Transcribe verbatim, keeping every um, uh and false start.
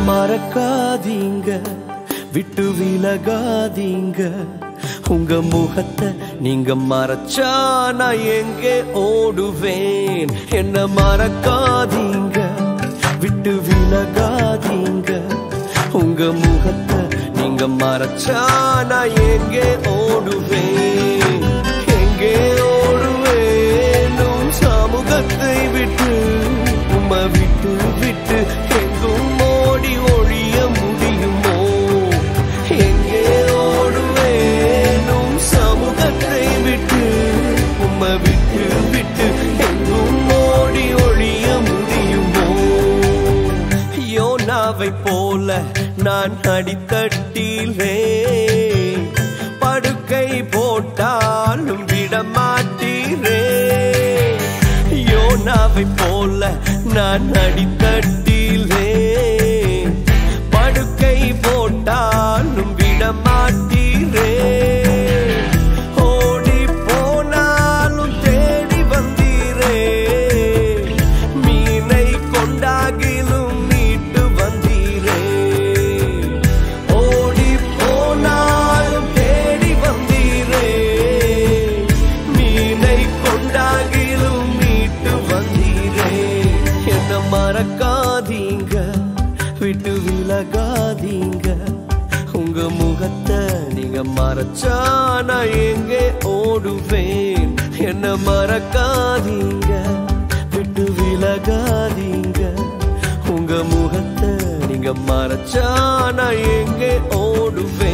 மறக்காதீங்க, விட்டு விலகாதீங்க. உங்க முகத்தை நீங்க மறைச்சா நான் எங்கே ஓடுவேன்? என்ன மறக்காதீங்க, விட்டு விலகாதீங்க. உங்க முகத்தை நீங்க மறைச்சா நான் எங்கே ஓடுவேன்? எங்கே ஓடுவேன்? உன் சமூகத்தை விட்டு, உம்மை விட்டு விட்டு எங்கும் ஓடி ஒழிய முடியுமோ? எங்கே ஓடுவேன்? உன் சமூகத்தை விட்டு, உம்மை விட்டு விட்டு எங்கும் ஓடி ஒழிய முடியுமோ? யோனாவை போல நான் அடித்தட்டிலே படுக்கை போட்டாலும் விடமாட்டீரே. யோனாவை போல நான் அடித்தட்டிலே படுக்கை போட்டாலும் விடமாட்டீரே. ஓடி போனாலும் தேடி வந்தீரே, மீனை கொண்டாகிலும் மீட்டு வந்தீரே. ஓடி போனாலும் தேடி வந்தீரே, மீனை கொண்டாகிலும் மீட்டு வந்தீரே. என்ன மறக்காதீங்க, விட்டு விலகாதீங்க. உங்க முகத்தை நீங்க மறைச்சா நான் எங்கே ஓடுவேன்? என்ன மறக்காதீங்க, விட்டு விலகாதீங்க. உங்க முகத்தை நீங்க மறைச்சா நான் எங்கே ஓடுவேன்?